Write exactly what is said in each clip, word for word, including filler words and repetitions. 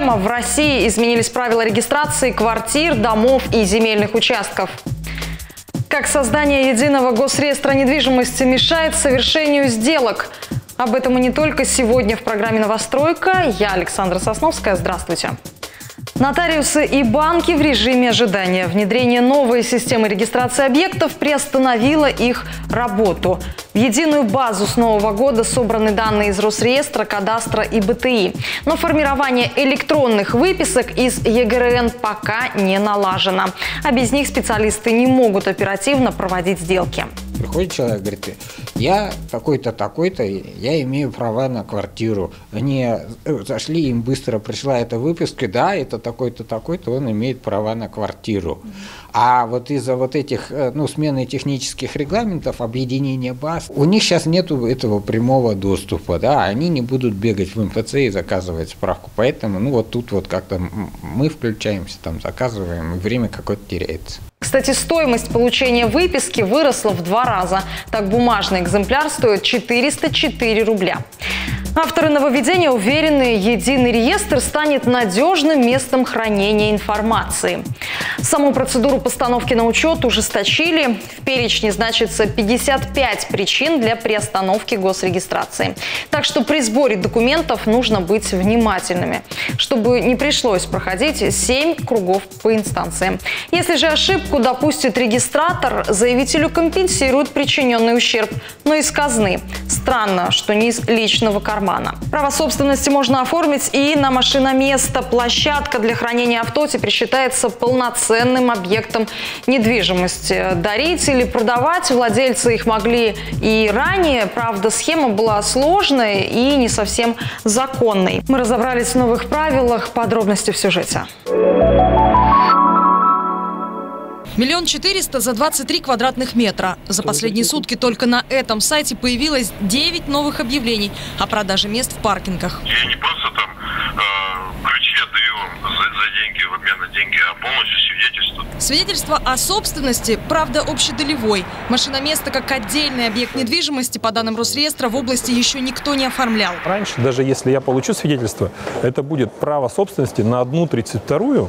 схема. В России изменились правила регистрации квартир, домов и земельных участков. Как создание единого госреестра недвижимости мешает совершению сделок. Об этом и не только сегодня в программе «Новостройка». Я Александра Сосновская. Здравствуйте. Нотариусы и банки в режиме ожидания. Внедрение новой системы регистрации объектов приостановило их работу. В единую базу с нового года собраны данные из Росреестра, кадастра и бэ тэ и. Но формирование электронных выписок из е гэ эр эн пока не налажено. А без них специалисты не могут оперативно проводить сделки. Приходит человек, говорит: я такой-то, такой-то, я имею права на квартиру. Они зашли, им быстро пришла эта выписка, да, это такой-то, такой-то, он имеет права на квартиру. А вот из-за вот этих, ну, смены технических регламентов, объединения баз, у них сейчас нет этого прямого доступа, да, они не будут бегать в эм эф цэ и заказывать справку. Поэтому, ну, вот тут вот как-то мы включаемся, там заказываем, и время какое-то теряется. Кстати, стоимость получения выписки выросла в два раза. Так, бумажный экземпляр стоит четыреста четыре рубля. Авторы нововведения уверены, единый реестр станет надежным местом хранения информации. Саму процедуру постановки на учет ужесточили. В перечне значится пятьдесят пять причин для приостановки госрегистрации. Так что при сборе документов нужно быть внимательными, чтобы не пришлось проходить семь кругов по инстанциям. Если же ошибку допустит регистратор, заявителю компенсируют причиненный ущерб, но из казны. Странно, что не из личного кармана. Право собственности можно оформить и на машиноместо. Площадка для хранения авто теперь считается полноценным объектом недвижимости. Дарить или продавать владельцы их могли и ранее. Правда, схема была сложной и не совсем законной. Мы разобрались в новых правилах. Подробности в сюжете. Миллион четыреста за двадцать три квадратных метра. За последние сутки только на этом сайте появилось девять новых объявлений о продаже мест в паркингах. Я не просто там э, ключи отдаю за, за деньги, в обмен на деньги, а полностью свидетельство. Свидетельство о собственности, правда, общедолевой. Машиноместо как отдельный объект недвижимости, по данным Росреестра, в области еще никто не оформлял. Раньше, даже если я получу свидетельство, это будет право собственности на одну тридцать вторую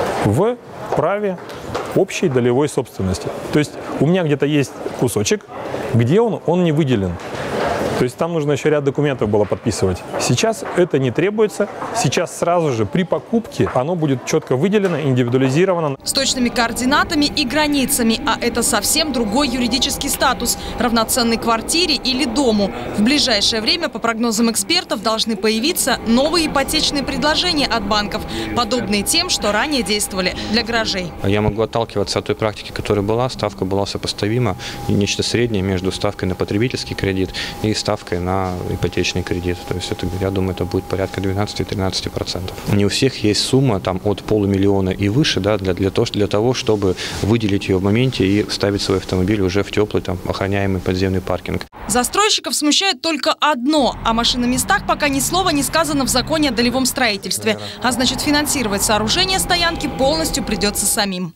в праве общей долевой собственности. То есть у меня где-то есть кусочек, где он, он не выделен. То есть там нужно еще ряд документов было подписывать. Сейчас это не требуется. Сейчас сразу же при покупке оно будет четко выделено, индивидуализировано. С точными координатами и границами. А это совсем другой юридический статус, равноценный квартире или дому. В ближайшее время, по прогнозам экспертов, должны появиться новые ипотечные предложения от банков, подобные тем, что ранее действовали для гаражей. Я могу отталкиваться от той практики, которая была. Ставка была сопоставима, и нечто среднее между ставкой на потребительский кредит и ставкой ставкой на ипотечный кредит. То есть, это, я думаю, это будет порядка двенадцати-тринадцати процентов. Не у всех есть сумма там, от полумиллиона и выше, да, для, для, того, для того, чтобы выделить ее в моменте и ставить свой автомобиль уже в теплый, там, охраняемый подземный паркинг. Застройщиков смущает только одно. О машиноместах пока ни слова не сказано в законе о долевом строительстве. А значит, финансировать сооружение стоянки полностью придется самим.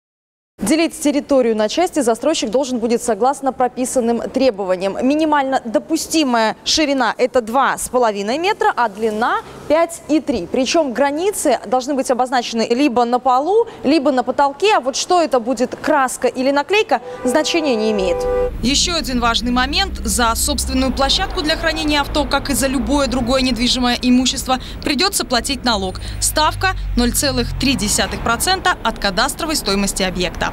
Делить территорию на части застройщик должен будет согласно прописанным требованиям. Минимально допустимая ширина – это два с половиной метра, а длина – пять и три. Причем границы должны быть обозначены либо на полу, либо на потолке. А вот что это будет, краска или наклейка, значения не имеет. Еще один важный момент. За собственную площадку для хранения авто, как и за любое другое недвижимое имущество, придется платить налог. Ставка – ноль целых три десятых процента от кадастровой стоимости объекта.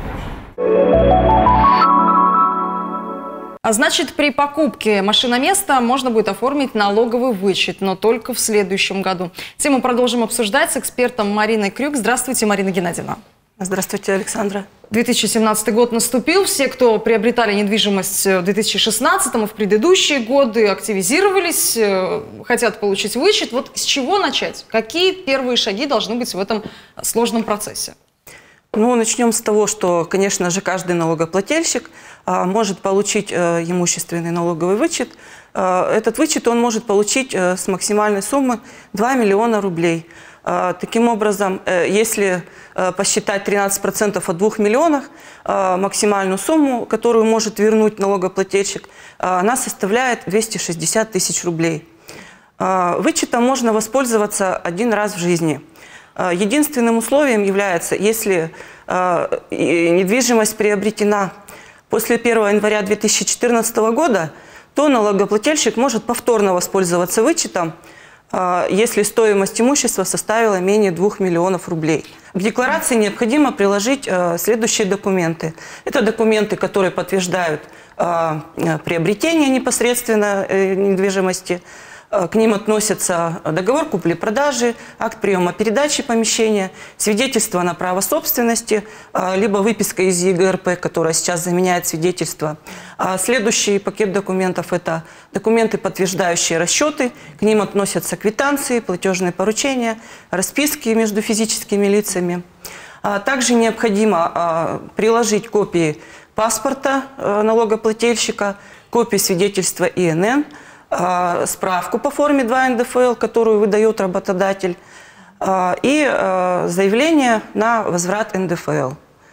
А значит, при покупке машиноместа можно будет оформить налоговый вычет, но только в следующем году. Тему продолжим обсуждать с экспертом Мариной Крюк. Здравствуйте, Марина Геннадьевна. Здравствуйте, Александра. две тысячи семнадцатый год наступил. Все, кто приобретали недвижимость в две тысячи шестнадцатом и в предыдущие годы, активизировались, хотят получить вычет. Вот с чего начать? Какие первые шаги должны быть в этом сложном процессе? Ну, начнем с того, что, конечно же, каждый налогоплательщик а, может получить а, имущественный налоговый вычет. А, этот вычет он может получить а, с максимальной суммы два миллиона рублей. А, таким образом, а, если а, посчитать тринадцать процентов от двух миллионов, а, максимальную сумму, которую может вернуть налогоплательщик, а, она составляет двести шестьдесят тысяч рублей. Вычетом можно воспользоваться один раз в жизни. Единственным условием является, если недвижимость приобретена после первого января две тысячи четырнадцатого года, то налогоплательщик может повторно воспользоваться вычетом, если стоимость имущества составила менее двух миллионов рублей. К декларации необходимо приложить следующие документы. Это документы, которые подтверждают приобретение непосредственно недвижимости. К ним относятся договор купли-продажи, акт приема-передачи помещения, свидетельство на право собственности, либо выписка из ЕГРП, которая сейчас заменяет свидетельство. Следующий пакет документов – это документы, подтверждающие расчеты. К ним относятся квитанции, платежные поручения, расписки между физическими лицами. Также необходимо приложить копии паспорта налогоплательщика, копии свидетельства И Н Н, справку по форме два эн дэ эф эл, которую выдает работодатель, и заявление на возврат эн дэ эф эл.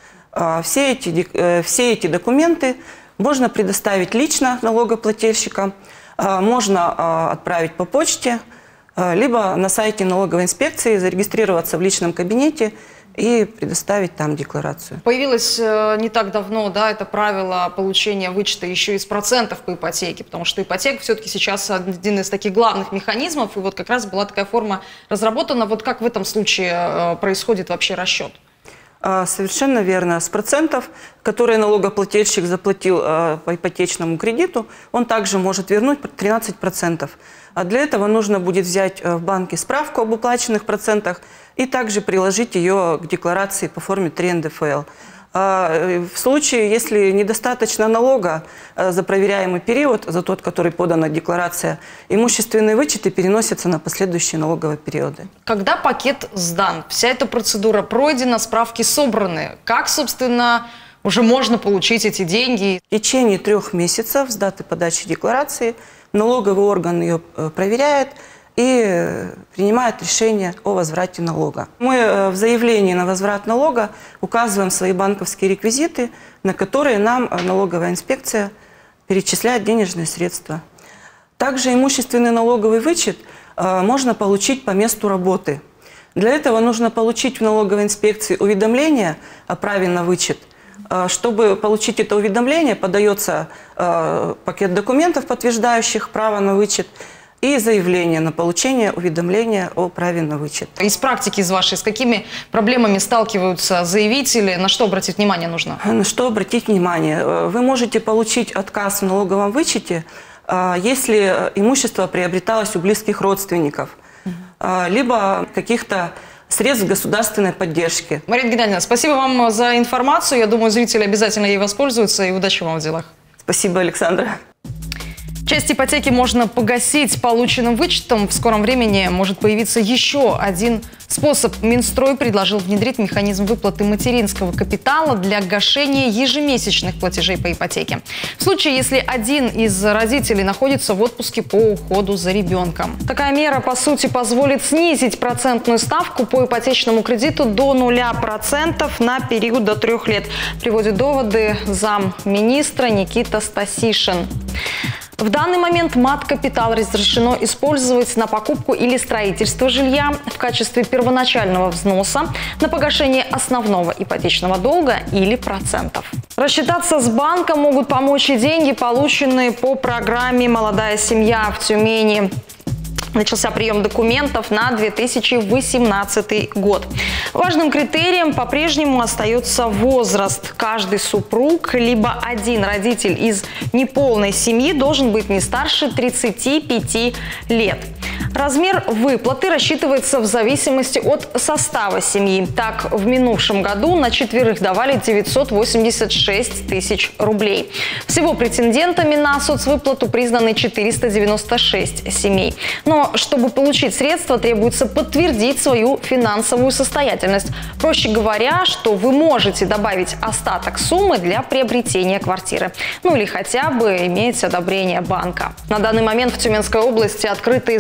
Все эти, все эти документы можно предоставить лично налогоплательщикам, можно отправить по почте, либо на сайте налоговой инспекции зарегистрироваться в личном кабинете и предоставить там декларацию. Появилось э, не так давно, да, это правило получения вычета еще из процентов по ипотеке, потому что ипотека все-таки сейчас один из таких главных механизмов, и вот как раз была такая форма разработана. Вот как в этом случае э, происходит вообще расчет? Совершенно верно. С процентов, которые налогоплательщик заплатил э, по ипотечному кредиту, он также может вернуть тринадцать процентов. А для этого нужно будет взять в банке справку об уплаченных процентах и также приложить ее к декларации по форме три эн дэ эф эл. В случае, если недостаточно налога за проверяемый период, за тот, который подана декларация, имущественные вычеты переносятся на последующие налоговые периоды. Когда пакет сдан, вся эта процедура пройдена, справки собраны, как, собственно, уже можно получить эти деньги? В течение трех месяцев с даты подачи декларации налоговый орган ее проверяет и принимает решение о возврате налога. Мы в заявлении на возврат налога указываем свои банковские реквизиты, на которые нам налоговая инспекция перечисляет денежные средства. Также имущественный налоговый вычет можно получить по месту работы. Для этого нужно получить в налоговой инспекции уведомление о праве на вычет. Чтобы получить это уведомление, подается пакет документов, подтверждающих право на вычет, и заявление на получение уведомления о праве на вычет. Из практики, из вашей, с какими проблемами сталкиваются заявители? На что обратить внимание нужно? На что обратить внимание? Вы можете получить отказ в налоговом вычете, если имущество приобреталось у близких родственников, либо каких-то средств государственной поддержки. Марина Геннадьевна, спасибо вам за информацию. Я думаю, зрители обязательно ей воспользуются. И удачи вам в делах. Спасибо, Александра. Часть ипотеки можно погасить полученным вычетом. В скором времени может появиться еще один способ. Минстрой предложил внедрить механизм выплаты материнского капитала для гашения ежемесячных платежей по ипотеке. В случае, если один из родителей находится в отпуске по уходу за ребенком. Такая мера, по сути, позволит снизить процентную ставку по ипотечному кредиту до нуля процентов на период до трех лет. Приводит доводы замминистра Никита Стасишин. В данный момент мат-капитал разрешено использовать на покупку или строительство жилья в качестве первоначального взноса, на погашение основного ипотечного долга или процентов. Рассчитаться с банком могут помочь и деньги, полученные по программе «Молодая семья» в Тюмени. Начался прием документов на две тысячи восемнадцатый год. Важным критерием по-прежнему остается возраст. Каждый супруг, либо один родитель из неполной семьи должен быть не старше тридцати пяти лет. Размер выплаты рассчитывается в зависимости от состава семьи. Так, в минувшем году на четверых давали девятьсот восемьдесят шесть тысяч рублей. Всего претендентами на соцвыплату признаны четыреста девяносто шесть семей. Но чтобы получить средства, требуется подтвердить свою финансовую состоятельность. Проще говоря, что вы можете добавить остаток суммы для приобретения квартиры. Ну или хотя бы иметь одобрение банка. На данный момент в Тюменской области открытые займы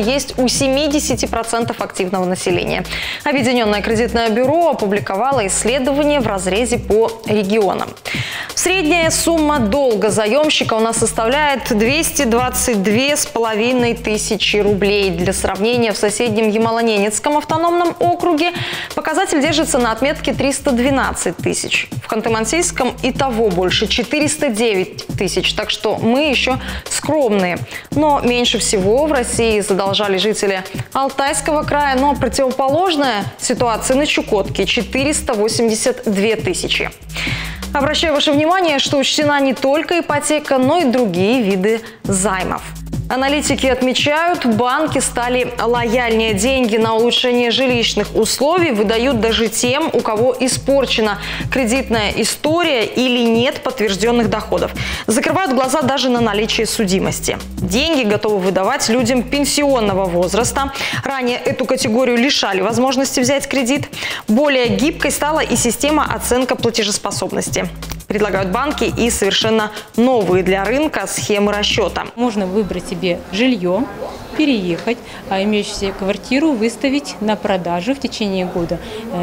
есть у семидесяти процентов активного населения. Объединенное кредитное бюро опубликовало исследование в разрезе по регионам. Средняя сумма долга заемщика у нас составляет двести двадцать две с половиной тысячи рублей. Для сравнения, в соседнем Ямало-Ненецком автономном округе показатель держится на отметке триста двенадцать тысяч. В Ханты-Мансийском и того больше – четыреста девять тысяч. Так что мы еще скромные. Но меньше всего в России задолжали жители Алтайского края. Но противоположная ситуация на Чукотке – четыреста восемьдесят две тысячи. Обращаю ваше внимание, что учтена не только ипотека, но и другие виды займов. Аналитики отмечают, банки стали лояльнее. Деньги на улучшение жилищных условий выдают даже тем, у кого испорчена кредитная история или нет подтвержденных доходов. Закрывают глаза даже на наличие судимости. Деньги готовы выдавать людям пенсионного возраста. Ранее эту категорию лишали возможности взять кредит. Более гибкой стала и система оценки платежеспособности. Предлагают банки и совершенно новые для рынка схемы расчета. Можно выбрать себе жилье, переехать, а имеющуюся квартиру выставить на продажу в течение года,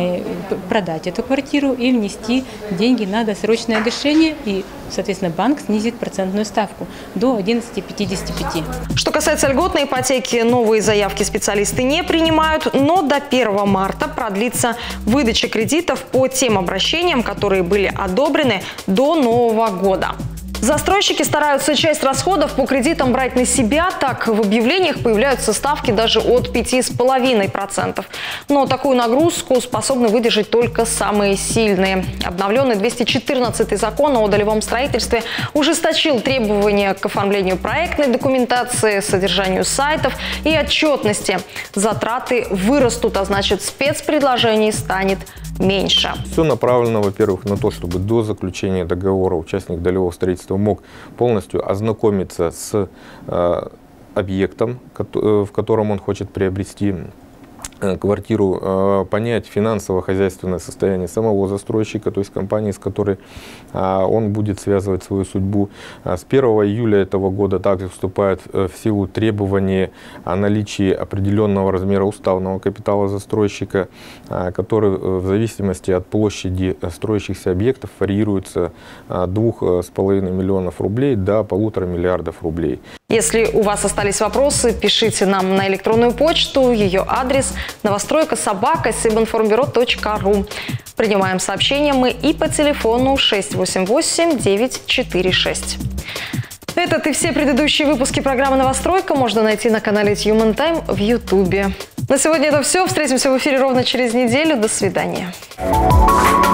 продать эту квартиру и внести деньги на досрочное гашение, и, соответственно, банк снизит процентную ставку до одиннадцати пятидесяти пяти. Что касается льготной ипотеки, новые заявки специалисты не принимают, но до первого марта продлится выдача кредитов по тем обращениям, которые были одобрены до Нового года. Застройщики стараются часть расходов по кредитам брать на себя, так в объявлениях появляются ставки даже от пяти с половиной процентов. Но такую нагрузку способны выдержать только самые сильные. Обновленный двести четырнадцатый закон о долевом строительстве ужесточил требования к оформлению проектной документации, содержанию сайтов и отчетности. Затраты вырастут, а значит, спецпредложений станет меньше. Все направлено, во-первых, на то, чтобы до заключения договора участник долевого строительства мог полностью ознакомиться с э, объектом, в котором он хочет приобрести квартиру, понять финансово-хозяйственное состояние самого застройщика, то есть компании, с которой он будет связывать свою судьбу. С первого июля этого года также вступает в силу требования о наличии определенного размера уставного капитала застройщика, который в зависимости от площади строящихся объектов варьируется от двух с половиной миллионов рублей до полутора миллиардов рублей. Если у вас остались вопросы, пишите нам на электронную почту. Ее адрес новостройка собака сибинформбюро точка ру. Принимаем сообщения мы и по телефону шесть восемь восемь девять четыре шесть. Этот и все предыдущие выпуски программы «Новостройка» можно найти на канале Human Time в Ютубе. На сегодня это все. Встретимся в эфире ровно через неделю. До свидания.